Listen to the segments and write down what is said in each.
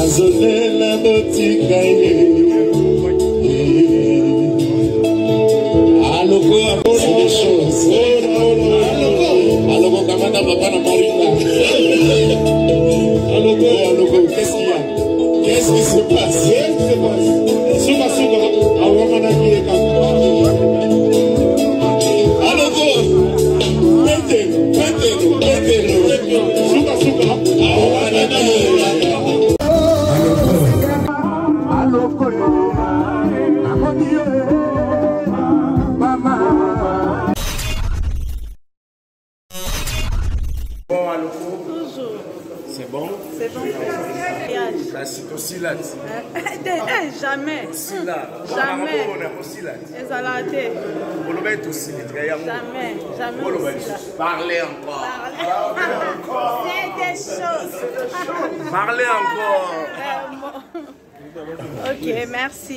Nazolela botika ye. Aloko apporte des choses. Aloko kamata papa na Marina. Aloko, qu'est-ce qu'il y a? Qu'est-ce qui se passe? Suka, awamana kiye kama. Aloko, pételo. Suka, awamana kiye kama. Aloko, mama. Bon, Aloko. Toujours. C'est bon? C'est bon. La cytosilate. Jamais. Jamais. Parlez encore. C'est des choses. Parlez encore. Ok, merci.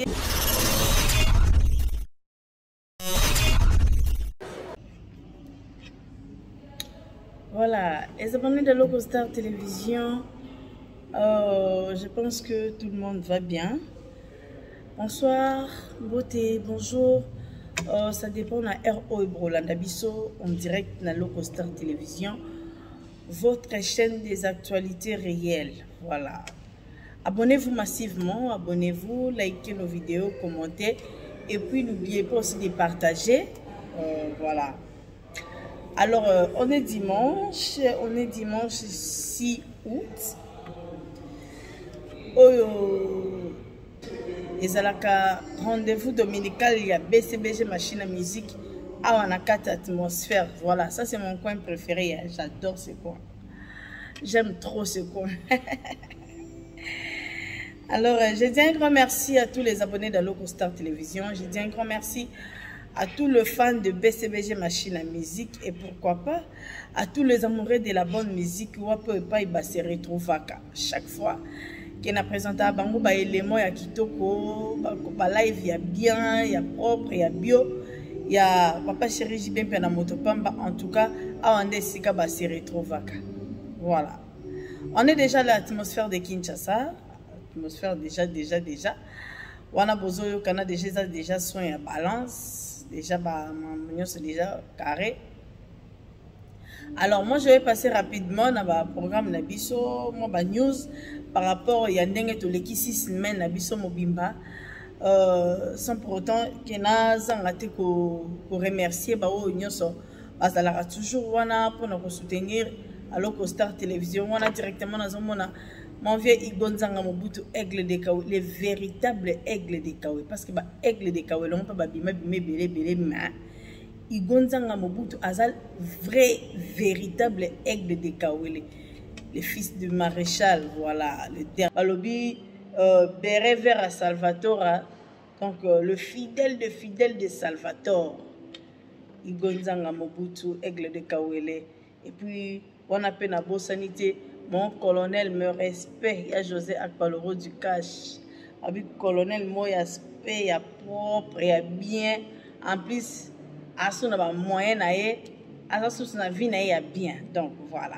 Voilà, les abonnés de Locostar Télévision, je pense que tout le monde va bien. Bonsoir, beauté, bonjour. Ça dépend de RO et Brolanda Bisso en direct dans Locostar Télévision, votre chaîne des actualités réelles. Voilà. Abonnez-vous massivement, abonnez-vous, likez nos vidéos, commentez et puis n'oubliez pas aussi de partager. Voilà. Alors, on est dimanche 6 août. Les rendez-vous dominical, il y a BCBG Machine à Musique à 4 atmosphères. Voilà, ça c'est mon coin préféré. J'adore ce coin. J'aime trop ce coin. Alors, je dis un grand merci à tous les abonnés de Locostar Télévision. Je dis un grand merci à tous les fans de BCBG Machine à Musique et pourquoi pas à tous les amoureux de la bonne musique où on peut pas se retrouver chaque fois qu'on a présenté à Bango ba élément ya kitoko ba live ya bien ya propre ya bio ya papa chéri JB na motopamba en tout cas à on sika ba se retrouver. Voilà, on est déjà à l'atmosphère de Kinshasa, atmosphère déjà on a besoin kana déjà soin ya balance. Déjà, c'est déjà carré. Alors, moi, je vais passer rapidement dans le programme Nabiso, moi, news par rapport à Yandenge to l'équipe 6 semaines Nabiso Mobimba. Sans pour autant qu'il y a pour remercier Bao Nyoso. Parce qu'il y a toujours pour nous soutenir à Locostar Télévision. On a directement dans mon vieux Igonzanga Mobutu, aigle de Kawe, les véritables aigles de Kawe. Parce que aigle de Kawe, on peut pas belé, mais Igonzanga Mobutu, azal vrai, véritable aigle de Kawe, les fils du maréchal, voilà, le dernier. Balobi, Béré vers Salvatore, donc le fidèle de Salvatore, Igonzanga Mobutu, aigle de Kawele, et puis on appelle la bonne sanité. Mon colonel me respecte, il y a José Akpaloro du Cash. Avec colonel, moi, il y a respect, il y a propre, il y a bien. En plus, à son moyen, à son vie, il y a bien. Donc, voilà.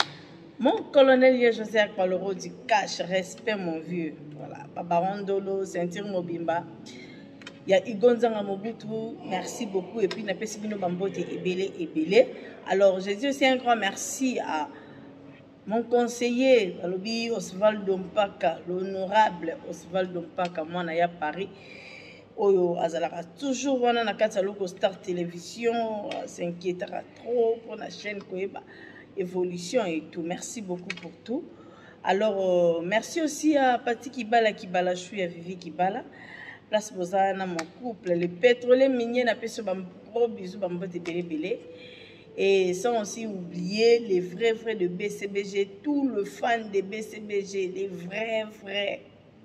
Mon colonel, il y a José Akpaloro du Cash, respect, mon vieux. Voilà. Babarondolo, Ceinture Mobimba. Il y a Igonzanga Mobutu, merci beaucoup. Et puis, il y a Pessibino Bambote et Alors, je dis aussi un grand merci à mon conseiller, Osvaldo Mpaka, l'honorable Osvaldo Mpaka, moi, à Paris. Oyo, Azalaka, toujours, on a na Locostar Télévision, s'inquiétera trop pour la chaîne Koeba, évolution et tout. Merci beaucoup pour tout. Alors, merci aussi à Pati Kibala, je suis à Vivi Kibala. Place Bozana, mon couple, les pétroliers miniers, n'a pas ce gros bisous, belé. Et sans aussi oublier les vrais de BCBG, tout le fan de BCBG, les vrais.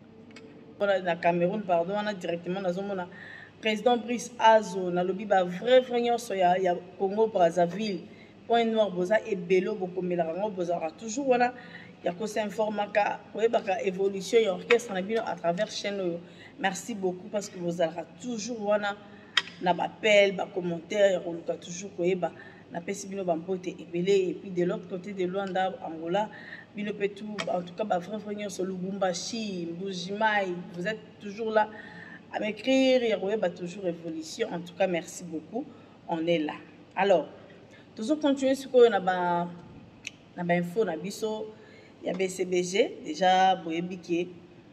On a dans Cameroun, pardon, on a directement dans le président Brice Azo, on a le vrai, il y a Congo, Brazzaville, Point Noir, Boza et Bello, Bokomélarango, Boza, toujours, voilà, il y a que ça informaka, évolution, il y a orchestre à travers chaîne. Merci beaucoup parce que vous avez toujours, voilà, n'appel, commentaire, on a toujours, na pesibino bampote ebele et puis de l'autre côté de Luanda Angola Bino Petou, en tout cas, bah, frère sur Lubumbashi, Mbujimai, vous êtes toujours là à m'écrire, il y a toujours évolution. En tout cas, merci beaucoup. On est là. Alors, toujours continuer sur quoi on a info, on a biso, il y a BCBG, déjà, Boyebiké.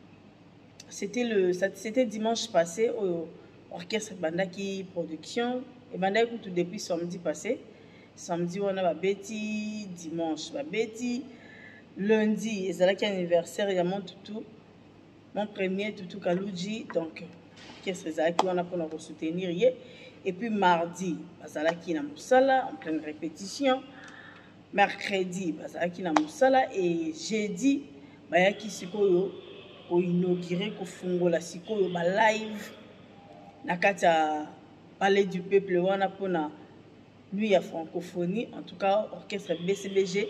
C'était dimanche passé au orchestre Bandaki Production. Et Bandaki tout depuis samedi passé. Samedi, on a Betty, dimanche, Betty. Lundi, et c'est là qu'il y a anniversaire, il y a mon toutou, mon premier toutou Kalouji, donc qu'est-ce que c'est qu'on a pour nous soutenir. Et puis mardi, c'est là qu'il y a Moussala en pleine répétition. Mercredi, c'est là qu'il y a Moussala. Et jeudi, il y a qui s'est pour inaugurer, pour faire la live. Na kata Palais du Peuple, on a pour lui à francophonie, en tout cas, orchestre BCBG.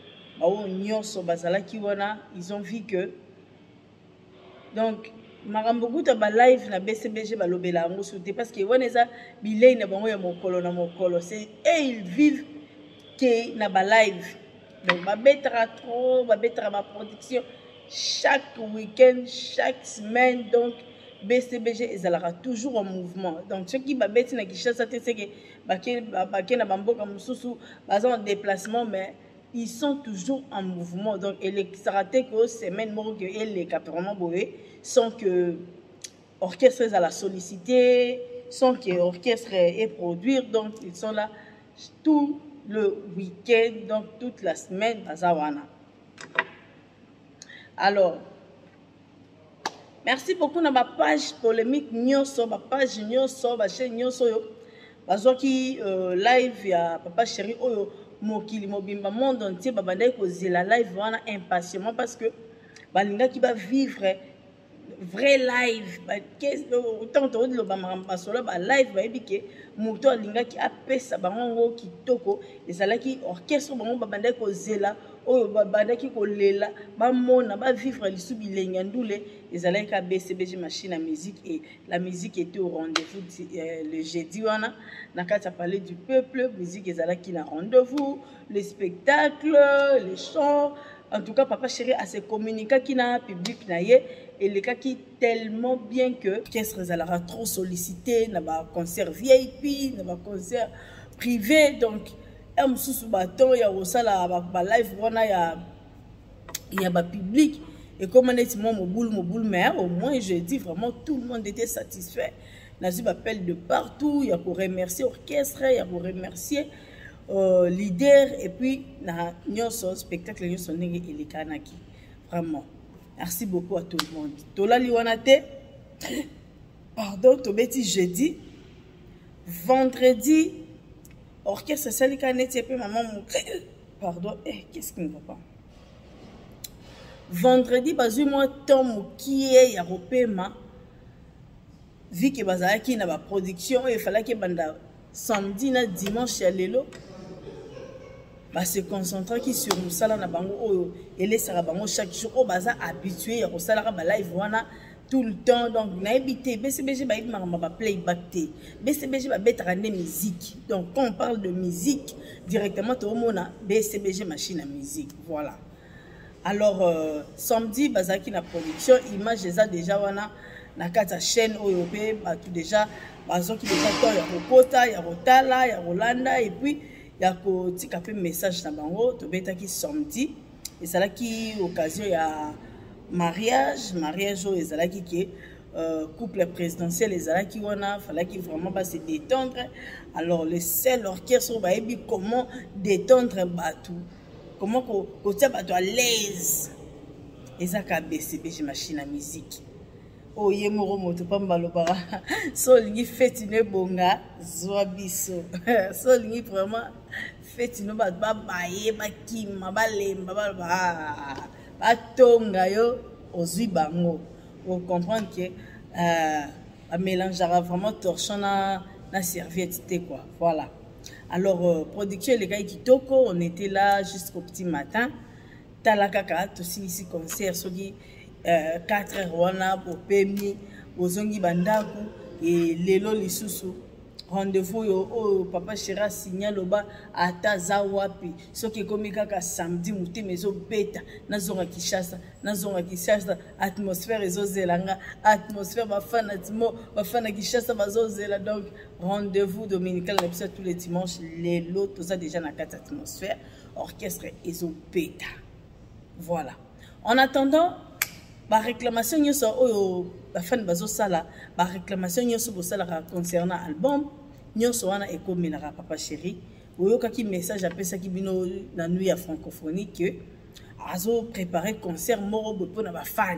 Ils ont vu que donc marambogu ta ba live na BCBG ba lobela ngo souté parce que woneza bilei na bango ya mokolo c'est et ils vivent que na ba live donc ba betra trop ba betra ma production chaque week-end chaque semaine donc BCBG ezalaka toujours en mouvement donc ceux qui ba beti na Kinshasa c'est que ba na bamboka mususu ba en déplacement mais ils sont toujours en mouvement. Donc, il sera que semaine que les vraiment boé sans que l'orchestre à la solliciter, sans que l'orchestre ait produire. Donc, ils sont là tout le week-end, donc toute la semaine à Zawana. Alors, merci beaucoup dans ma page polémique, ma page ma chaîne qui live ya Papa Chéri Oyo. Mokili mobimba monde entier babandai kozela live wana impatiemment parce que balinga qui va vivre vrai live autant de lo bamamba solo ba live ba ebike moto alinga ki apesa bango kitoko ezala ki orchestre bango babandai kozela oyo babandaki kolela bamona ba vivre lisubi lenga ndule ezala ka BCBG machine à musique et la musique était au rendez-vous le jeudi wana na kati Palais du Peuple musique ezala ki na rendez-vous les spectacles les chants en tout cas Papa Chéri a se communiqué qui na public na ye et les cas qui tellement bien que qu'est-ce ezala trop sollicité na ba concert VIP na ba concert privé donc un sous bâton, il y a aussi la live, il y a un public. Et comme on est mon boule, mais au moins je dis vraiment tout le monde était satisfait. Nazib appelle de partout, il y a pour remercier l'orchestre, il y a pour remercier leader et puis na spectacle et les Kanaki. Vraiment. Merci beaucoup à tout le monde. Tola Liwanate, pardon, Tobeti jeudi, vendredi. Orchestre Salika Neti et maman pardon qu'est-ce qui ne va pas vendredi bazu moi temps qui est ya repema vu que bazaki na ba production il fallait que banda samedi na dimanche ya lelo ba se concentrer qui sur musala na bango oyo elesaka bango chaque jour o baza habitué ya kosala ba live wana tout le temps donc na habité BCBG ba ibima ba playback té BCBG ba betara né musique donc quand on parle de musique directement to mona BCBG machine à musique voilà alors samedi bazaki na production image déjà wana na kata chaîne OYP ba tout déjà bazo qui déjà temps ya kokota ya rotala ya Rolanda et puis ya ko tika pe message na bango to betaki samedi et ça là qui occasion ya mariage au ezalaki qui couple présidentiel ezalaki wana fallait qu'il vraiment pas se détendre alors le seul orchestre ba ebi comment détendre batou comment ko tia batou à l'aise ezaka BCBG machine à musique oh yemoro moto pamba lobara so lingi fête ne bonga zwa biso so lingi vraiment fête no ba baye ba kima ba lemba ba atonga yo ozui bango pour comprendre que mélangera vraiment torchon na serviette quoi voilà alors production les gars kitoko on était là jusqu'au petit matin talakaka aussi ici concert soki 4h wana pour pemi bozongi bandaku et lelo lisusu rendez-vous yo papa Chéri signal oba ata za wapi soki komi kaka samedi muti mezo beta nazonga Kinshasa atmosphère ezozelanga atmosphère bafana timo bafana Kinshasa bazozela. Donc rendez-vous dominical na biso tous les dimanches lelo toza déjà na kati atmosphère orchestre ezo beta. Voilà, en attendant ba réclamation nyoso oyo bafana bazosala ba réclamation nyoso bosala concernant album nyoso wana ekomelaka papa Chéri oyokaki message apesaki bino na nuit ya francophonie que azo préparer concert moko boye mpona bafani.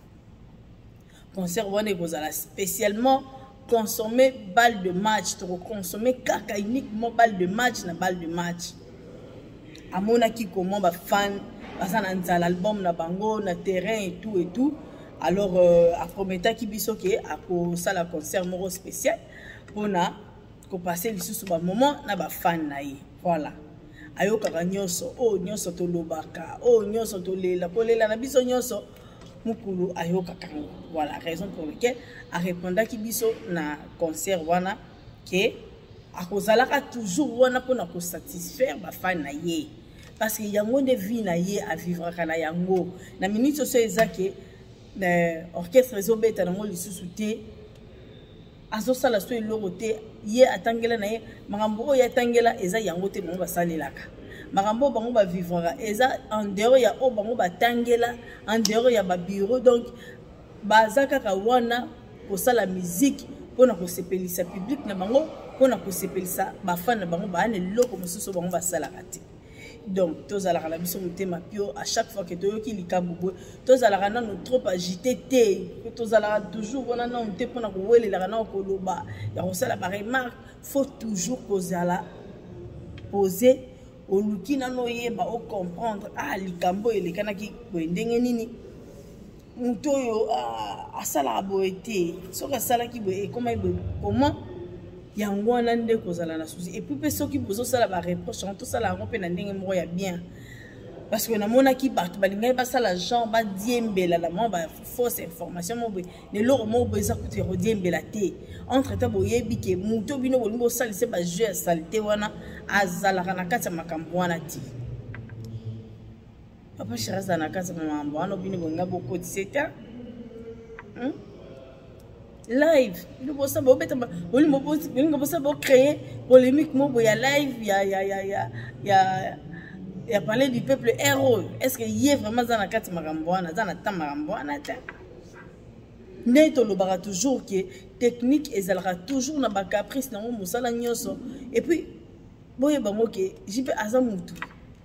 Concert wana ekozala spécialement consommer balle de match to consommer kaka uniquement balle de match na balle de match. Amonaki comment bafani baza na nzala album na bango na terrain et tout. Alors aprometaki biso ke akosala concert moko spécial mpona passer lisusu ba moment na ba fan na ye. Voilà, ayokaka nyonso nyonso tolobaka nyonso tolela kolela na biso nyonso mukulu ayokaka. Voilà, raison pour laquelle a répondaki biso na concert wana ke akozalaka toujours wana pona ko satisfaire ba fan na ye parce que yango de vie na ye a vivre kana yango na minute so ezake orchestre ezobeta nango lisusu te azosala so eloko te ye atangela na ye makambo oyo atangela eza yango te bango basalelaka makambo bango bavivra eza en dehors ya o bango batangela en dehors ya babureau. Donc baza kaka wana kosala musique mpona kosepelisa public na bango mpona kosepelisa bafana na bango baana eloko mosusu bango basalaka te. Donc tozalaka na biso motema pio à chaque fois que toyoki likambo boye tozalaka nano trop agité te tozalaka toujours wana nano te mpona kowelelaka nano koloba ya kosala baremarque. Faut toujours kozala poser oluki nano yeba ocomprendre likambo elekanaki boye ndenge nini moto oyo asalaka boye te soki asalaki boye ekoma boye comment yango wana nde kozala na souci. Et puis pe soki bozosala ba reproche tosala yango mpe na ndenge moko ya bien parce que namonaki bato balingai basala genre badiembela la mwa ba fausse information mo boye leloko moko boye eza kutu ekodiembela te. Entre temps boyebi ke moto bino bolingi bosalise bajeu ya salite wana azalaka na kati ya makambo wana te. Papa Chéri azala na kati ya makambo wana bino bolinga bokotise te live nous bossa bo beta boli mo bossa bo créer polémique mo ya live ya parler du peuple héros. Est-ce que y est vraiment dans la carte maramboana dans la temps maramboana ta neto lo bara toujours que technique ezalera toujours na ba caprice na mo musala nyoso. Et puis boye bango ke jipe azamutu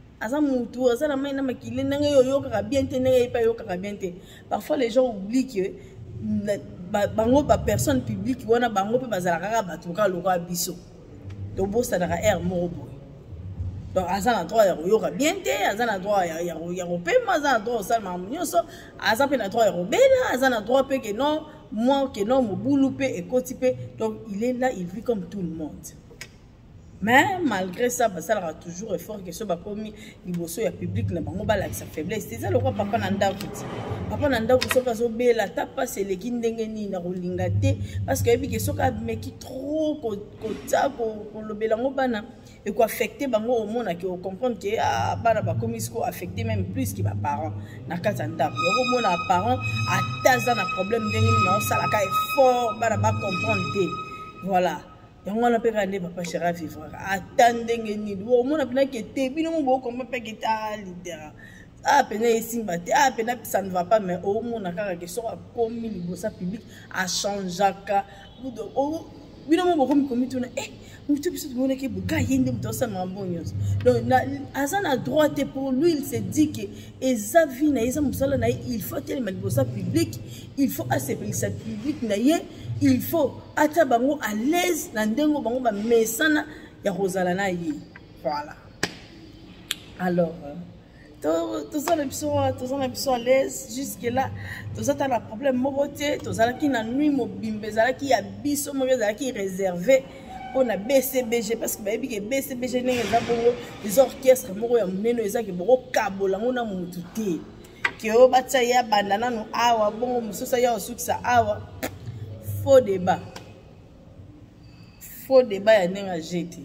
azala maina makile nanga yo ka bien te nanga pa yo ka bien te. Parfois les gens oublient que bango ba personne publique wana bango pe bazala kaka batuka loka biso to bossa na air moko. Donc azana droit ya yoka bien te azana droit ya pema azana droit salma nyonso azana droit ya robela azana droit pe que non moi que non mobulu pe ekoti pe. Donc il est là, il vit comme tout le monde. Mais malgré ça ça aura toujours effort que ce ba komi liboso ya public na bango ba la sa faiblesse. C'est ça le quoi papa nanda kuti papa nanda ko soka zo bela tapa c'est le kindenge ni na rolinga te parce que ebi ke soka meki trop ko ta ko lobela ngo bana et ko affecter bango au monde que comprendre que bana ba komi ko affecter même plus que ba parents na katanda ko mona parents ataza na problème ndenge ni na sala ka effort bana ba comprendre te. Voilà, yango na pe kande papa Chéri vivre attendenge ni wo mona pena ke te bino mo bo comprendre pe ke ta leader pena esimba te pena ça ne va pas. Mais au mona kaka ke so komi libosa public a changeaka bino mo bo komi tuna mutu biso mona ke buka yende mutu sa mambonyos. Donc azana droit pour lui, il se dit que eza vie na eza musala na il faut telle libosa public, il faut accepter sa public na ye, il faut ata bango à l'aise na ndengo bango ba mesana ya rozala na ye. Voilà, alors tout ça à l'aise jusque là. Tout ça t'as la problème moboté tout ça qui na nuit mobimbe zala qui ya biso mo zala qui réservé pour na BCBG parce que baby que BCBG n'est pas bongo les orchestres moko ya muneno ezaki boko kabola ngona mutu te que o batsa ya bandana no awa bongo musosa ya osukisa awa faux débat faux débat ya nenga jeté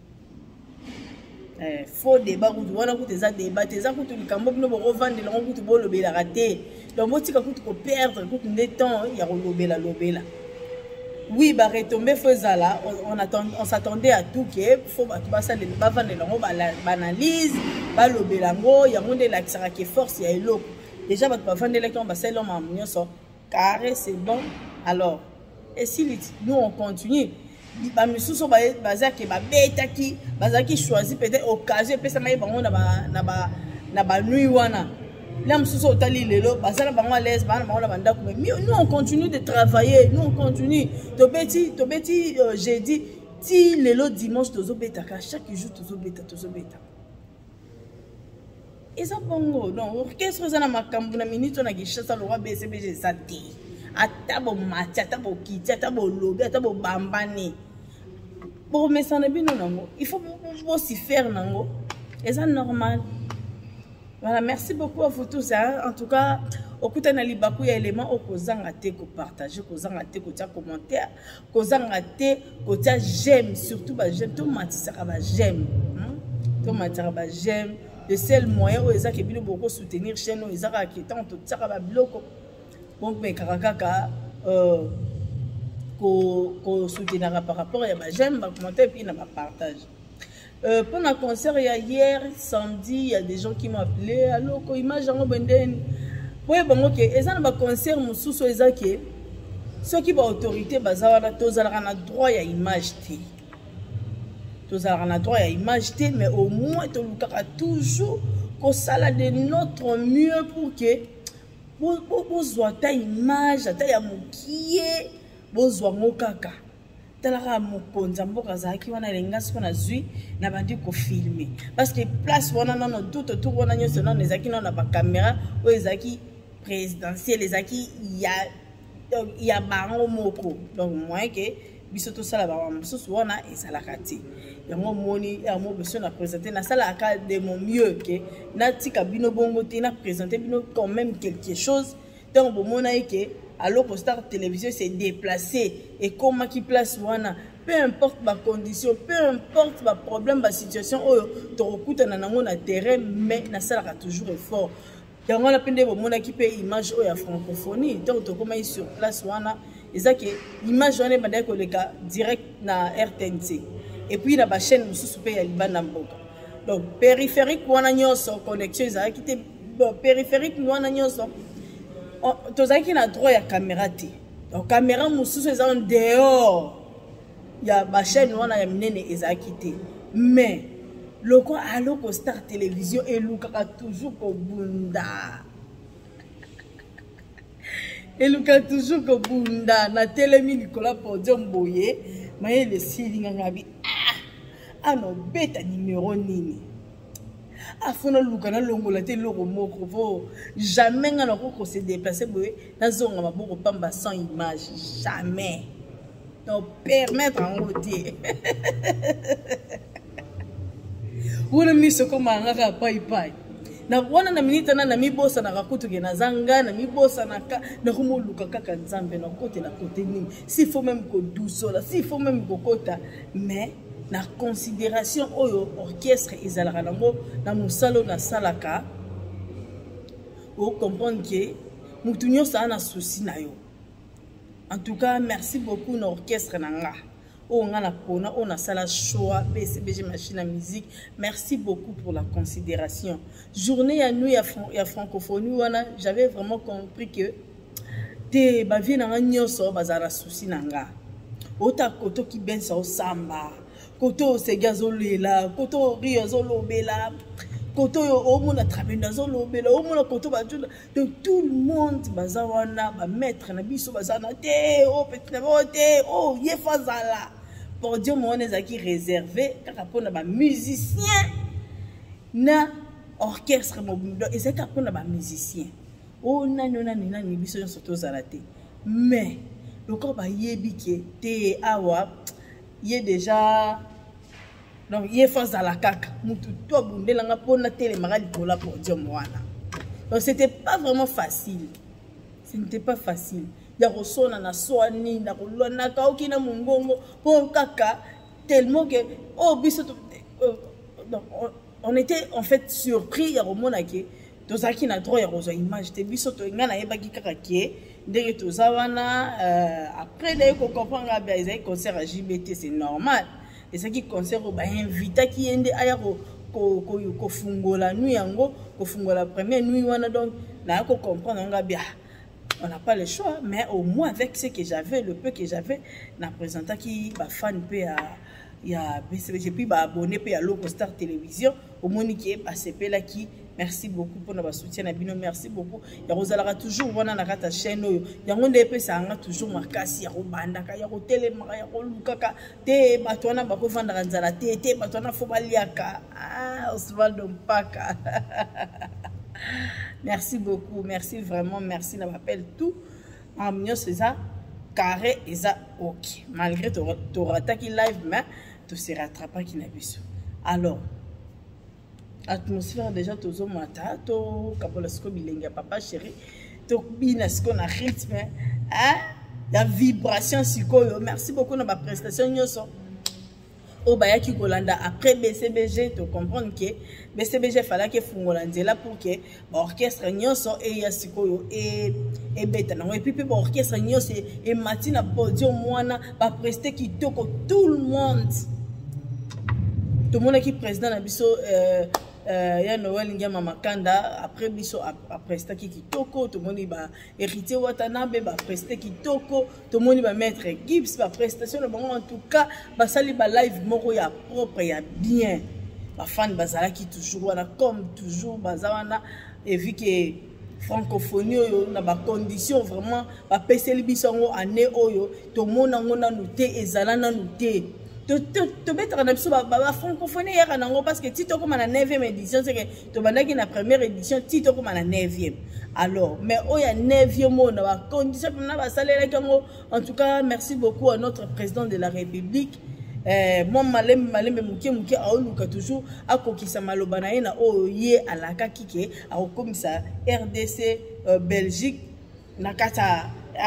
faux débat kutu wana kutu eza débat eza kutu likambo bino bokovandela ngo kutu bolobelaka te donc botika kutu koperdre kutu nde temps ya kolobela lobela. Oui, bah retomber faisala, on s'attendait à tout que faut basa de bavandela ngo banalise balobelango ya monde la qui force ya eloko déjà bavandela quand basel l'homme en nyonso carré c'est bon. Alors et si nous on continue ba misuso bazaki ba betaki bazaki choisi peut-être occasion pesa mai bango na ba nuit wana là misuso otali lelo basala bango à l'aise bana bango na banda mais nous on continue de travailler, nous on continue to beti j'ai dit ti lelo dimanche tozo betaka chaque jour tozo beta eza bongo donc orchestre za na makambo na minute na gishasa lo wa BCBG sa te atabo mati atabo kiti atabo lobi atabo bambani pour me ça bino nango il faut aussi faire nango et ça normal. Voilà, merci beaucoup à vous tous hein. En tout cas okuta na libaku ya élément okozanga te ko partager kozanga te ko tia commentaire kozanga te ko tia j'aime surtout ba j'aime to matisa ka ba j'aime to matisa ba j'aime le seul moyen où ezaki bino beaucoup soutenir chaîne où ezaka qui tant to tia ka ba bloko bon mais karakaka ko soutenir par rapport à ba j'aime ba commentaire puis na ba partage. Pendant le concert, hier, samedi, il y a des gens qui m'ont appelé. Alors, quand image en benden, oui, bon, ok. Et ça, le concert, mon sous ezaki, ceux qui ont autorité, bazara, tous ont droit à image T. Tous ont droit à image T, mais au moins, tu as toujours qu'on sala de notre mieux pour que vous ayez ta image, ta yamukie, vous ayez mon kaka. Talara mokonza mboka zaki wana lenga siko na zui na bandi ko filmer parce que place wana non tout autour wana nyoso non ezaki non na ba caméra o ezaki présidentiel ezaki ya bango moko donc moi que biso to sala ba msusu wana ezala kati yango moni ya mo beso na présenter na sala ka de mon mieux que na tika bino bongo te na présenter bino quand même quelque chose donc bon mona que alors que Star Télévision s'est déplacé et comment qui place wana peu importe ma condition peu importe ma problème ma situation oh to okuta na nango na terrain mais na sala toujours effort yango na pende bo mona ki pe image o ya francophonie donc to comment sur place wana ezaki image wana banda ko leka direct na RTNC et puis na ba chaîne mususu pe ya libanda mboka donc périphérique wana nyoso connexion ezaki te périphérique wana nyoso tozaki na droit ya caméra te donc caméra mususu eza en dehors ya ba chaîne wana ya minene ezaki te mais loko aloko Star Télévision elukaka toujours ko bunda eluka toujours ko bunda na telemi likola podium boye maye le silinga ngabi no beta numéro nini afona luka na longola te loko moko vo jamais ngana ko se déplacer boye na zonga maboko pamba sans image jamais donc permettre en côté wona miso koma ngaka pai na wana na minita na mibosa na kakutu ke na zanga na mibosa na ka na ko luka kaka nzambe na côté la côté nini s'il faut même ko dousola s'il faut même ko kota mais na considération oyo orchestre ezalaka nango na musalo na salaka o comprendre que mutu nyonso ana souci na yo. En tout cas merci beaucoup na orchestre nanga o ngana pona o na sala choix BCBG machine à musique. Merci beaucoup pour la considération. Journée ya nuit ya francophonie wana j'avais vraiment compris que te ba vie nanga nyonso bazala souci nanga ota koto ki bensa o samba koto se gazolela koto rio zolobela koto o mona trabenda zolobela o mona koto ba de tout le monde bazawana ba maître na biso bazana te o petit na bote o ye fazala pour dire mon ezaki réservé kaka pona ba musicien na orchestre mobindo ezaka pona ba musicien o nani biso nyonso tozala te mais le corps ba yebi ke te awa ye déjà donc il est face à la caca mutu to bundelanga pona tele magali kola pour dire moi donc c'était pas vraiment facile ce n'était pas facile ya rosona na swani na kolona ka okina mungongo pour kaka tellement que oh biso on était en fait surpris ya romona ke tozaki na droit ya rosa image te biso to ngana yebaki kaka ke ndenge tozawana après d'ailleurs ko comprendre bien ils concert à JBT c'est normal et ça qui concert ba invita ki ende aya ko fungola nuit yango ko fungola première nuit wana donc na ko comprendre nga bien on n'a pas le choix mais au moins avec ce que j'avais le peu que j'avais na présenta ki ba fan pe il y a BCBG puis ba abonné pe à Loco Star Télévision au monique ba sepela ki merci beaucoup pour notre soutien na bino merci beaucoup ya rozalaka toujours wana na kata chaîne oyo yango nde pe sanga toujours makasi ya robanda ka ya hôtel maka ya kolukaka te batwana ba ko vanda nzala te batwana fo baliaka Osvaldo Mpaka merci beaucoup merci vraiment merci na appel tout en mignon c'est ça carré et ça ok malgré tu rataki live mais tu se rattrapes qui na biso alors atmosphère déjà tozo mata to kapolasko bilenga papa chéri to binasko na rythme la vibration sikoyo merci beaucoup na ba prestation nyoso o bayaki kolanda après BCBG to comprendre que BCBG fallait que fungola nzela pour que orchestre nyoso e ya sikoyo e beta na et puis ba orchestre nyoso e matina podium mwana ba prester kitoko tout le monde qui président na biso ya Noël Ngama Makanda après biso après sta kitoko to moni ba héritier Watanabe ba prester kitoko to moni ba maître Gibbs ba prestation bon en tout cas ba sali ba live moko ya propre ya bien ba fan bazala ki toujours wana comme toujours bazawana et vu que francophonie oyo na ba condition vraiment ba peseli biso ngo année oyo to mona ngona nuté ezala na nuté to mettre na biso ba francophonie ya nango parce que tito comme na 9e édition c'est que to bandaki na première édition tito comme na 9e alors mais oya 9e mo na ba condition na ba salela kango en tout cas merci beaucoup à notre président de la République moi malembe muke aoluka toujours akokisa maloba na ye na oyo ye alaka kike akokomisa RDC Belgique na kata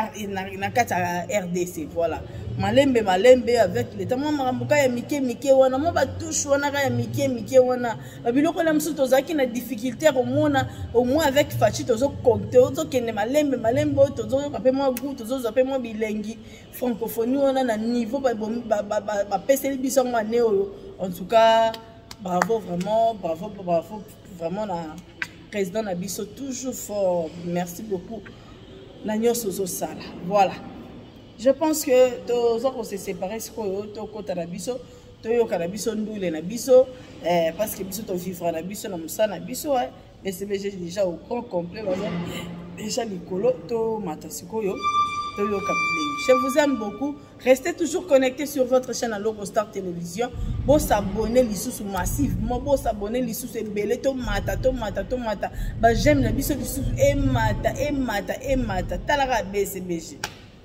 RDC voilà malembe avec les tamwa makambuka ya mike wana mo ba touche wana ka ya mike wana babiloko la msu tozaki na difficulté au moins avec Fachi tozo compter ozo kende malembe tozo ka pe mo goût tozo pe mo bilengi francophonie wana na niveau ba peseli biso ngane oyo en tout cas bravo vraiment na président na biso toujours fort merci beaucoup la nyos ozo sala voilà. Je pense que tous on se séparer ce que kota na biso to yo kana biso ndule na biso parce que biso to vivre na biso na musa na biso BCBG déjà au grand complet déjà likolo to matasiko yo to yo kapileng. Je vous aime beaucoup. Restez toujours connectés sur votre chaîne à Loco Star Télévision. Bon s'abonner lisusu massivement, bon s'abonner lisusu ebele to mata. Ba j'aime na biso lisusu e mata talaka BCBG.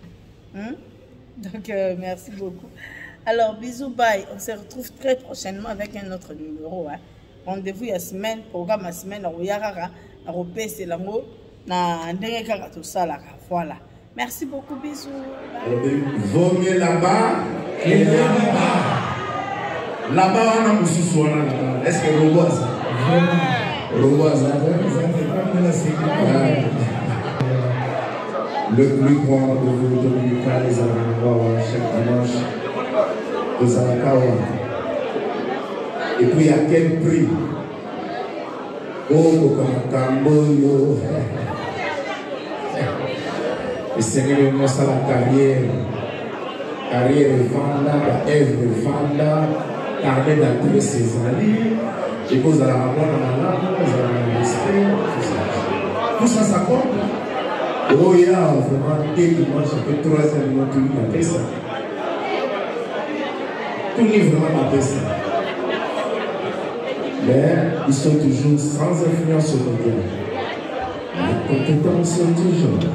Donc merci beaucoup. Alors bisous bye, on se retrouve très prochainement avec un autre numéro rendez-vous la semaine programme la semaine na oyarara na repese lango na ndenge kaka to salaka voilà merci beaucoup bisous vaut mieux là-bas que là-bas on a mususu wana est-ce que roboise le plus grand de vous dominicains les amis chaque dimanche aux Alakawa. Et puis à quel prix? Oh, Kamboyo. Le Seigneur nous a la carrière vanda, œuvre vanda, carnet d'entrée ses alliés, et cause à la rapport à la langue, à la respect, tout ça, ça compte. Oh, il y a vraiment dès dimanche, ça fait 3 heures, tout le monde a fait ça. Tout le monde a fait ça. Mais ils sont toujours sans influence sur le terrain. Les compétences sont toujours.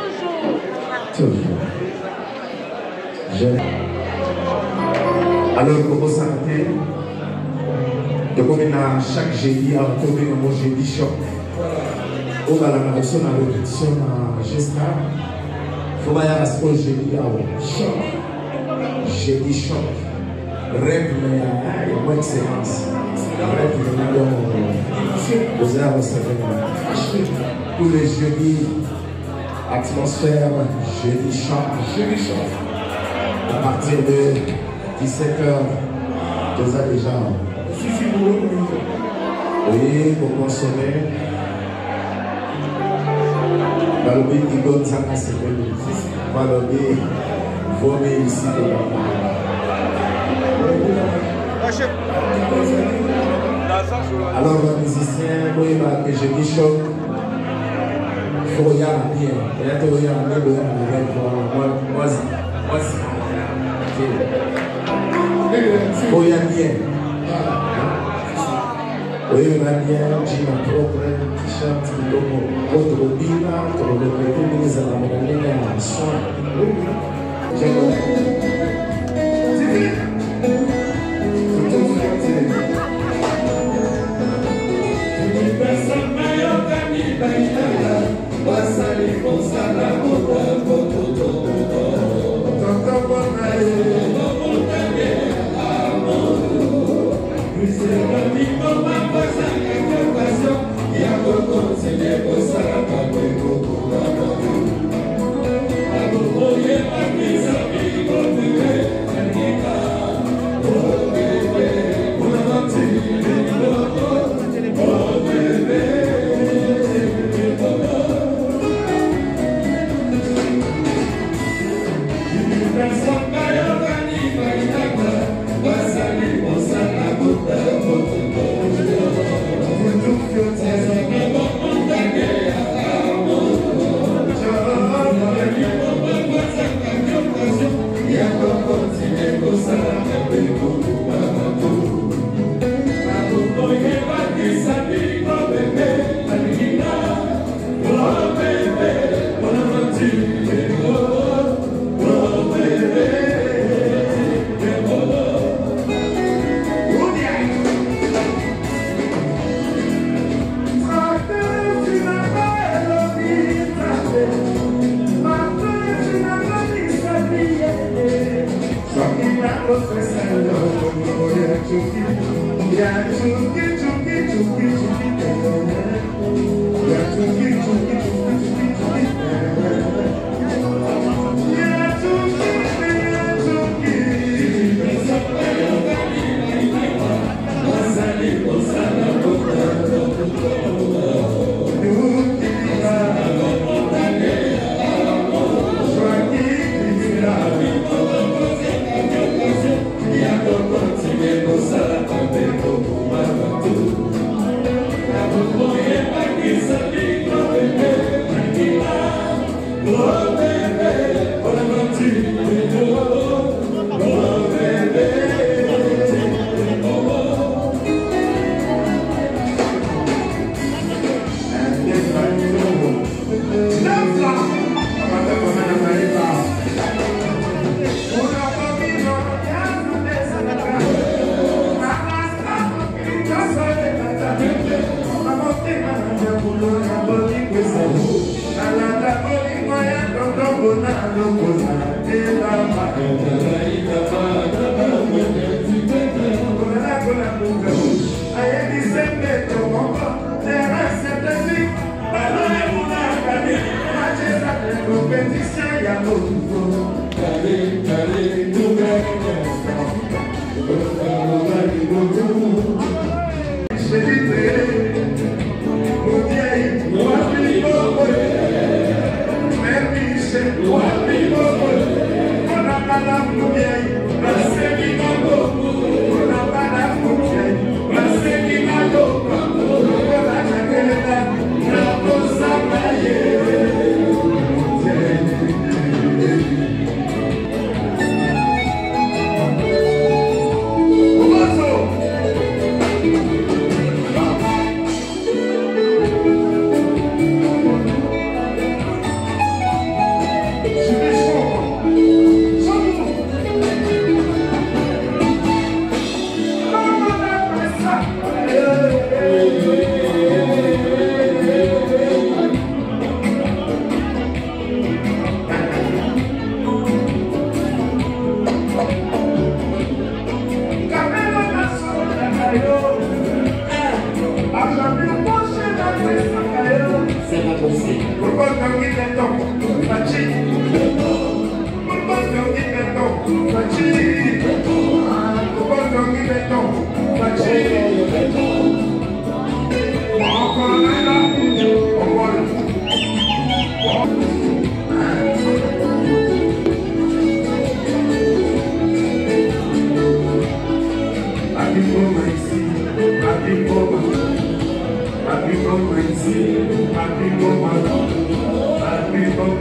Alors, comment ça a été? Donc, on a chaque jeudi, on tourne mon jeudi choc. On a la répétition à Gestar. Comment il y a ce j'ai dit choc. J'ai dit choc. Rêve, mais il y a moins d'excellence. Rêve, mais vous avez recevé. Tous les jeudis, atmosphère, jeudi choc. À partir de 17h, vous avez déjà. Oui, vous consommez. Balobi qui donne ça à ses amis. Balobi, vomez ici de la alors, les musiciens, moi, que je dis choc. Il faut regarder bien. Il y a tout regarder bien. Moi, il faut regarder bien. Oui, on a bien, j'ai ma propre t-shirt, autre bina, pour le préconisme à la monnaie en soin.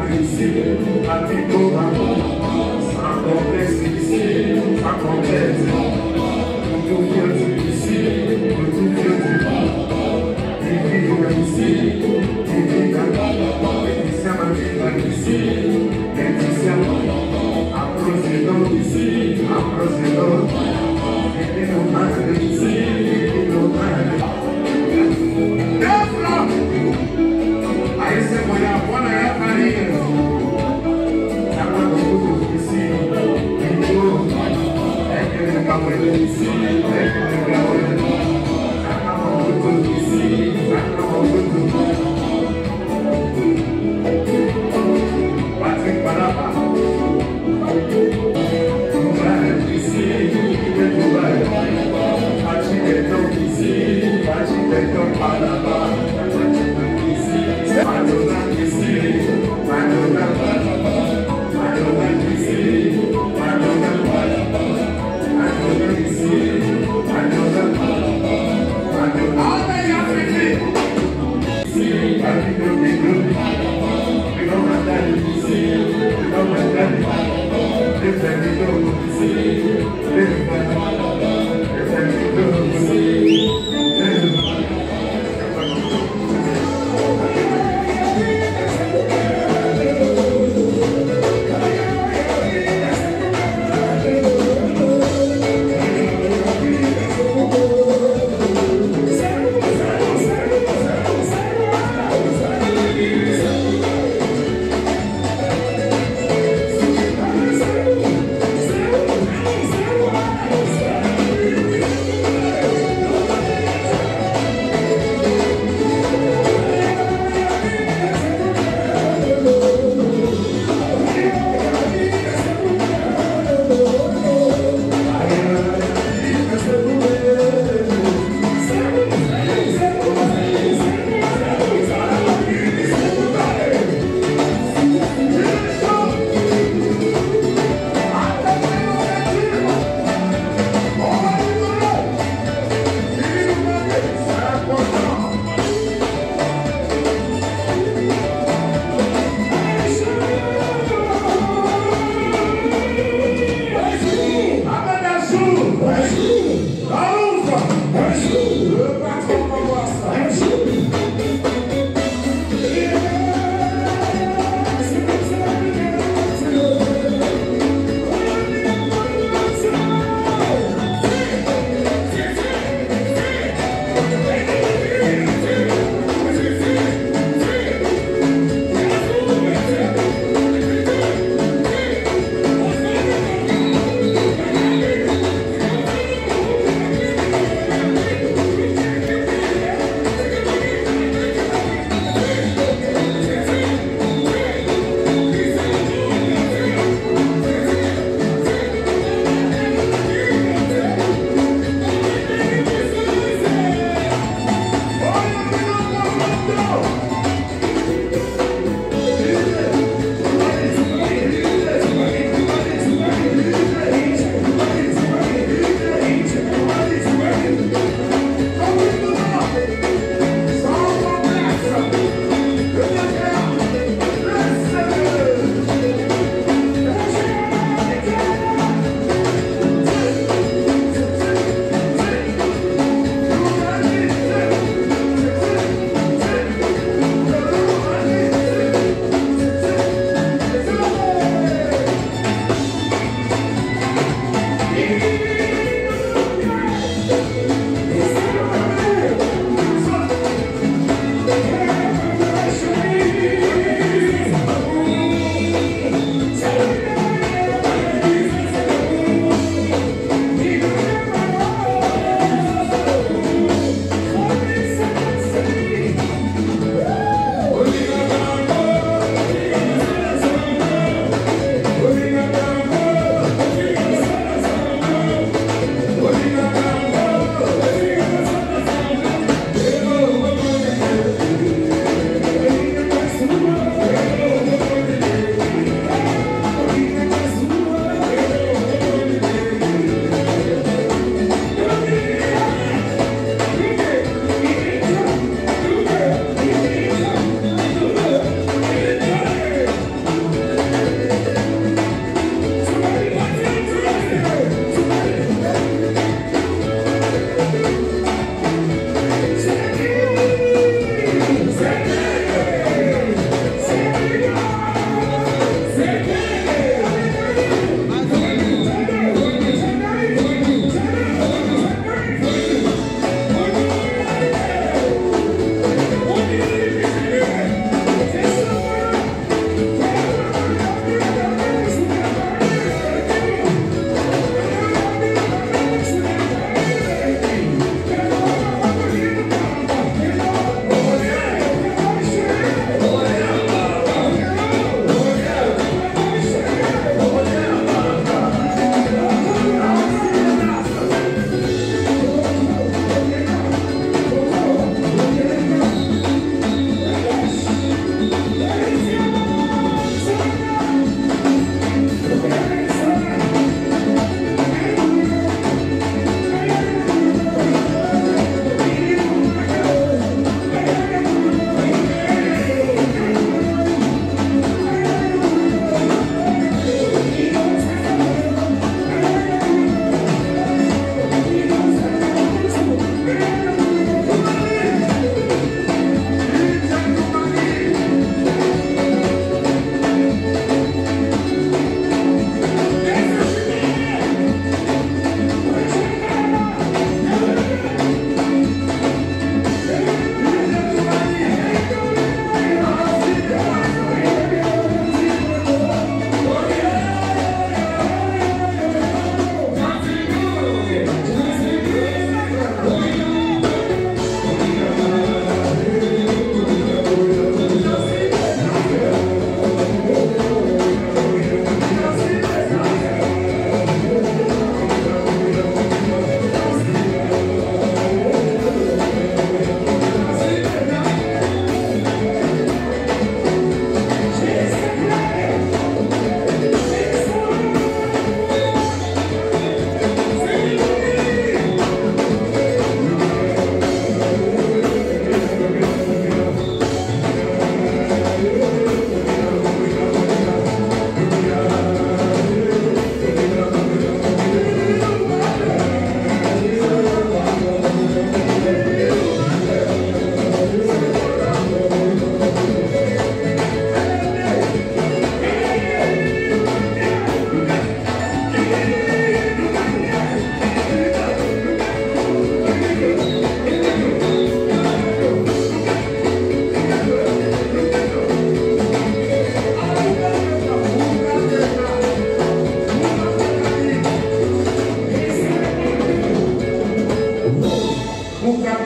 ici, à Pico, sans complexe ici, sans complexe. Pour tout faire ici, pour tout faire ici, ici, Aí você põe a bola e a farinha.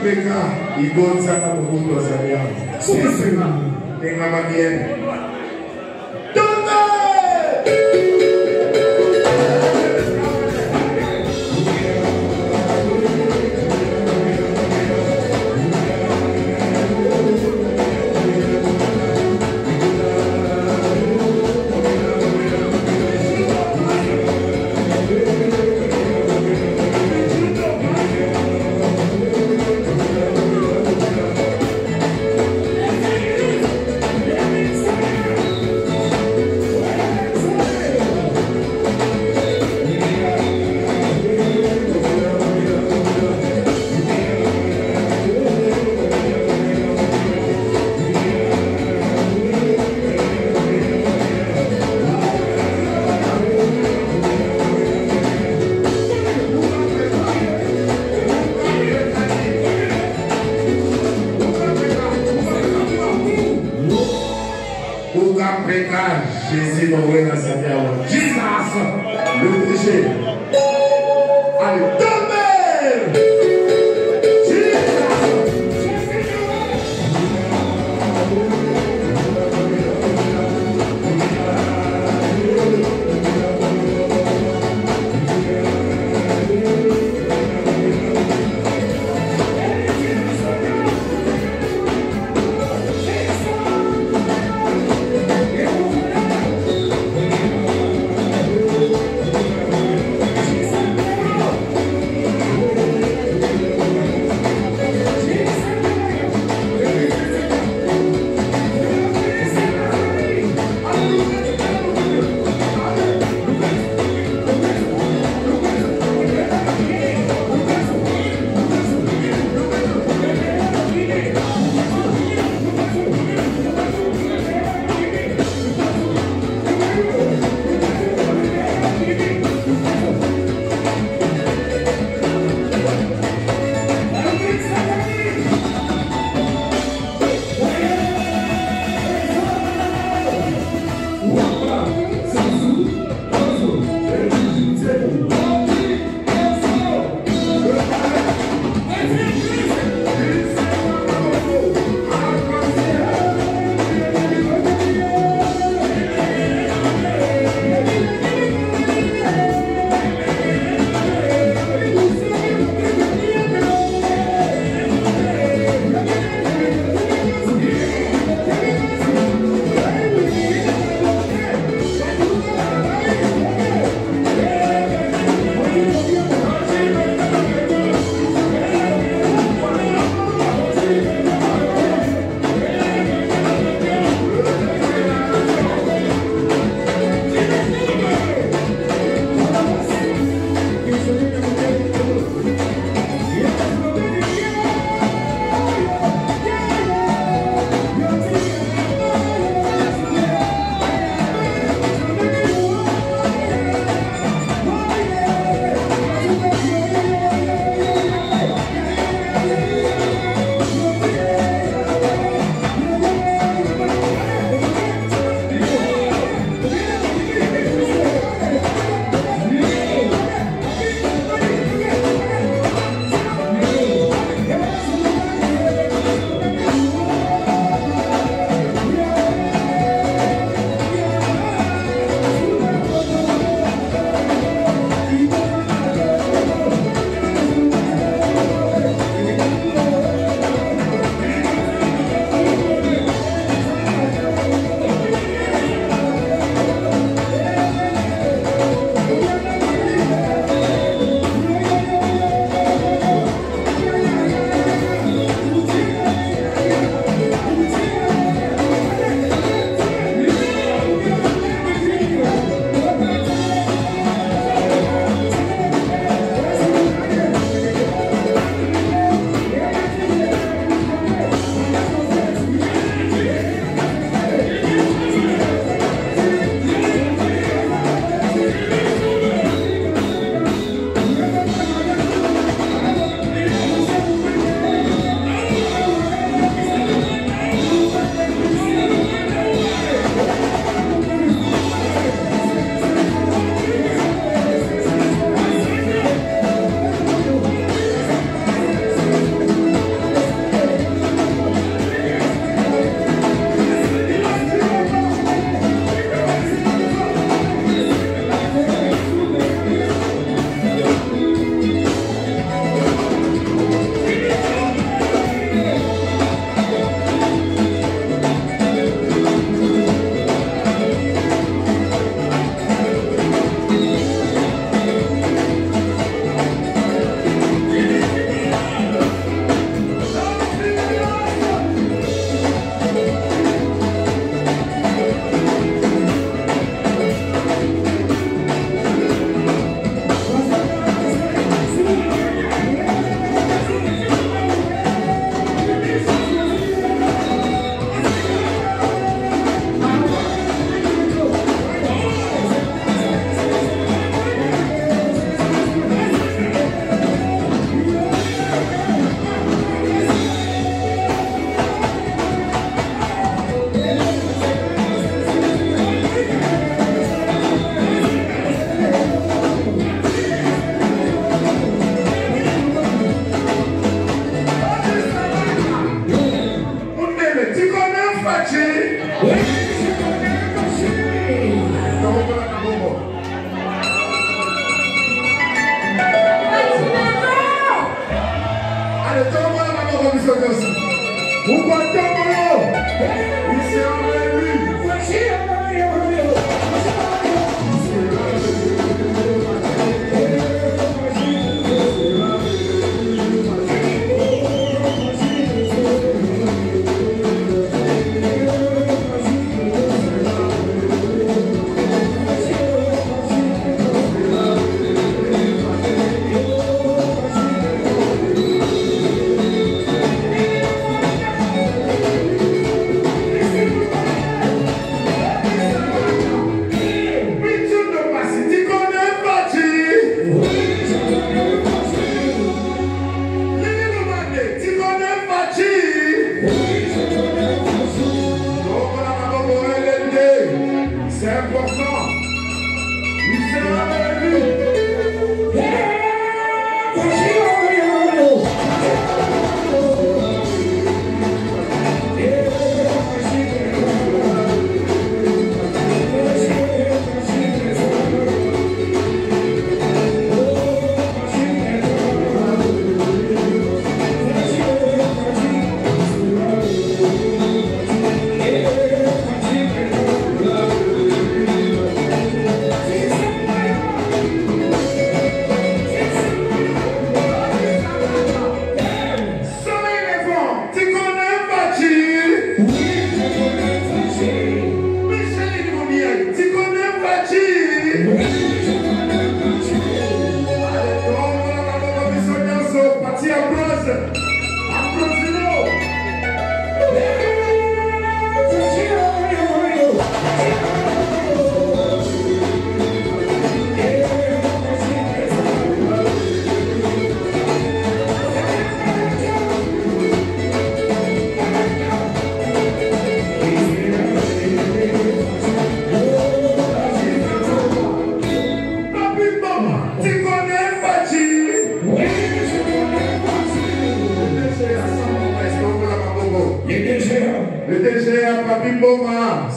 peka igonzaka mobutu azali awa sopeseka tengama bien Jésus m'envoie dans sa terre. Jesus, le péché. Allez, tomber!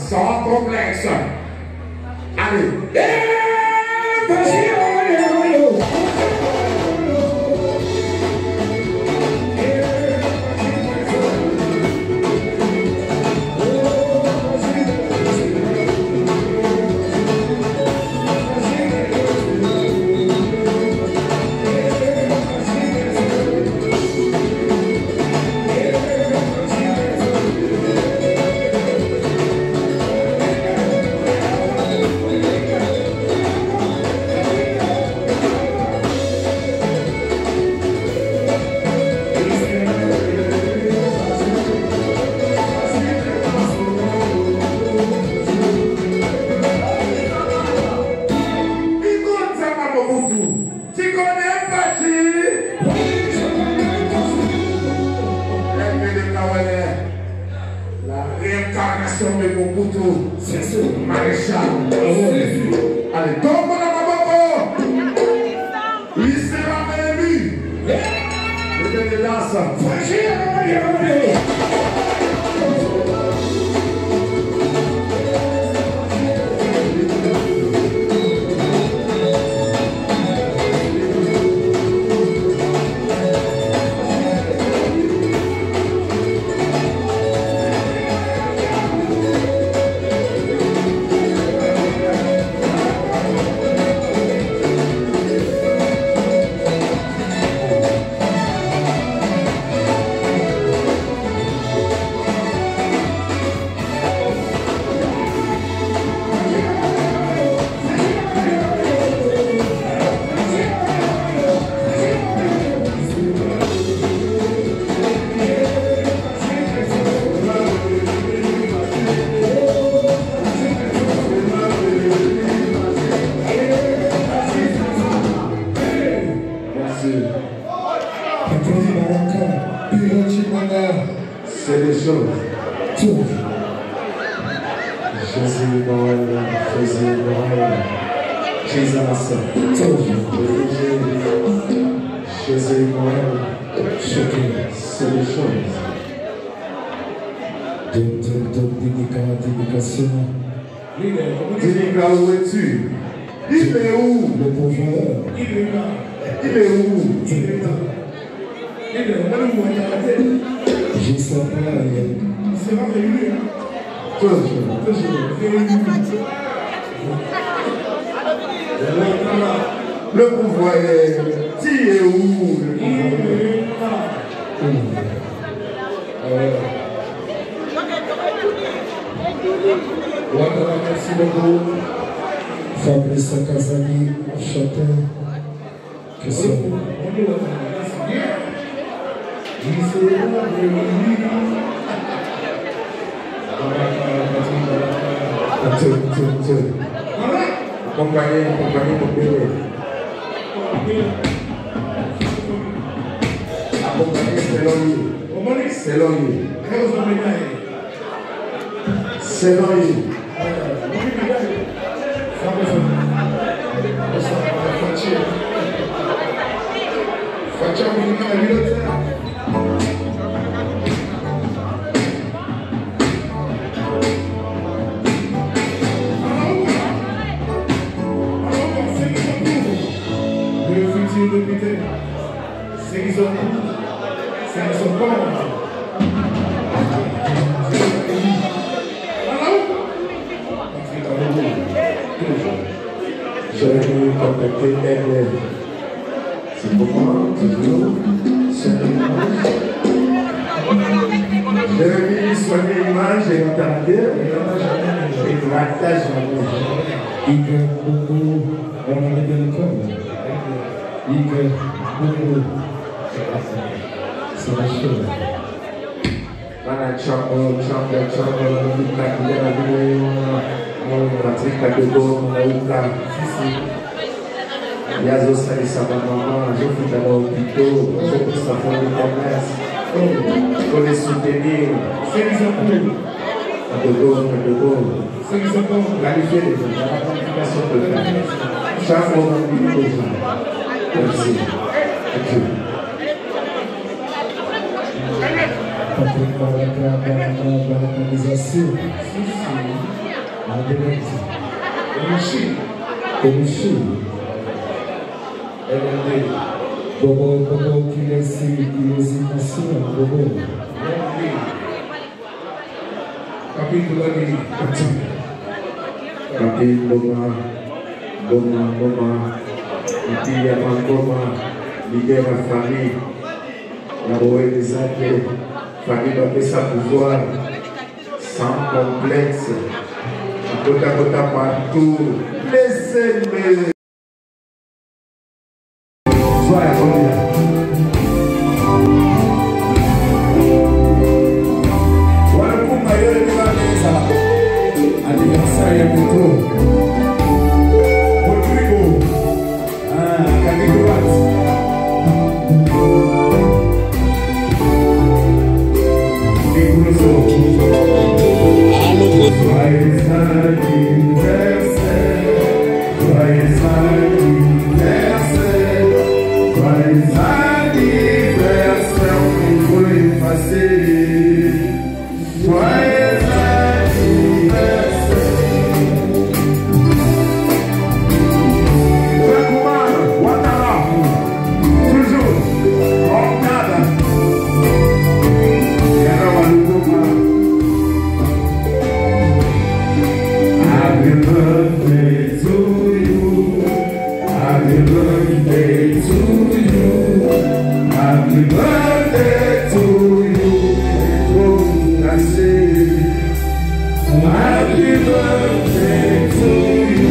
sans complexe. Allez. Allez, tombe dans ma boko. Il sera ennemi. Le là, ça. C'est des choses. Tout. Jésus Noël, Jésus Noël, Jésus tout. Jésus Noël, c'est des choses. Dédication. Dédication, où es-tu? Il est où? Le pouvoir. Il est où? Je sais pas. Il sera réuni. Le pouvoir est. Qui est où? Merci beaucoup. Fabrice Kazani, chanteur. Que c'est? Acompanhei o bebê. Acompanhei Seloi. Facciamo una videoteca. Je vais vous contacter elle. C'est pour moi, toujours. Je vais soigner l'image et l'entendre. Et le ratage en il y a beaucoup, on a mis dans le corps. Il y a beaucoup. C'est la chose. Mana chambo, Matrika dogo nauka yazo sali sabamama je fais d'abord plutôt je peux savoir le commerce pour les soutenir dogo planifier les gens la planification de faire chaque moment du besoin merci Patrick Baraka, organisation. Bobo qui laisse passer, Bobo. Capítulo de Capítulo Goma, Matia Mangoma, Miguel Afani, la Boélisate, famille va sa pouvoir, sans complexe, côte à partout, laissez-moi. Soyez combien? Voilà pour Mario de la mesa. Anniversaire bientôt. Rodrigo. Candidat. Nicolas. Joyeux anniversaire. Joyeux anniversaire. Joyeux anniversaire, qu'il faut effacer. Joyeux anniversaire. Recomanda, Ouattara, toujours, Ornada. Happy birthday to you. Happy birthday to you. Happy birthday to you. I say, happy birthday to you.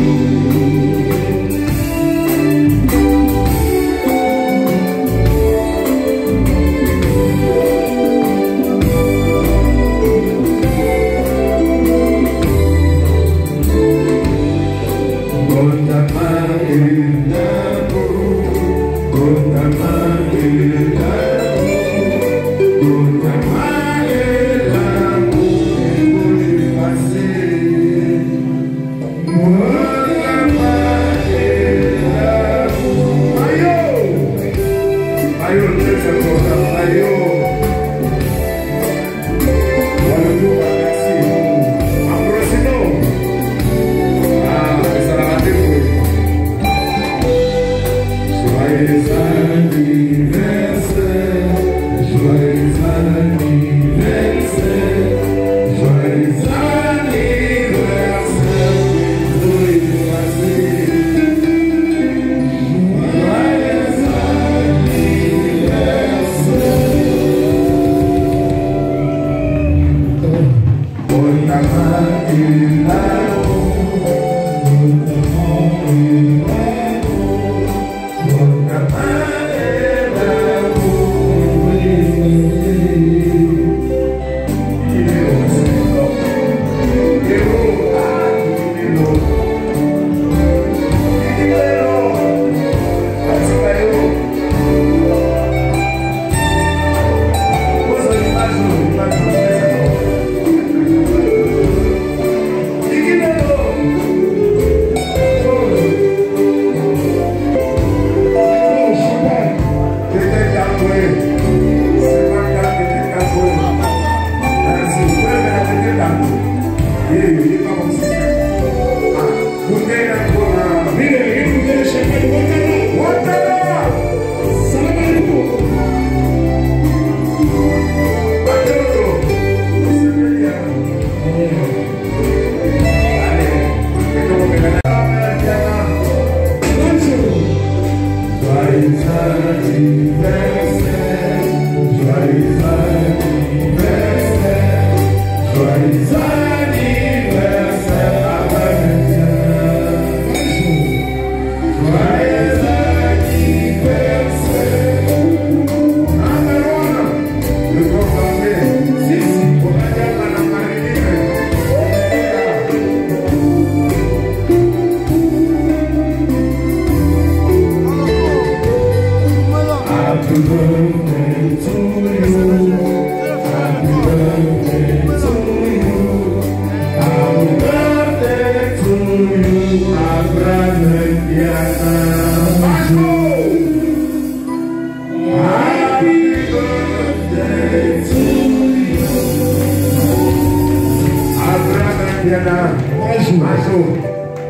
Joyeux anniversaire,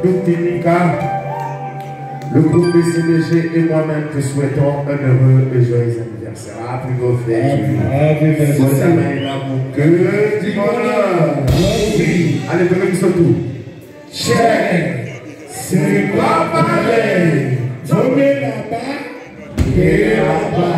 Dominica, le groupe BCBG et moi-même te souhaitons un heureux et joyeux anniversaire. Happy birthday. Bonne année d'amour. Que du bonheur. Allez, donnez-nous ce tout. Cher, c'est quoi parler? Tombez là-bas et là-bas.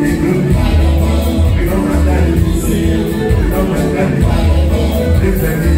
Thank you.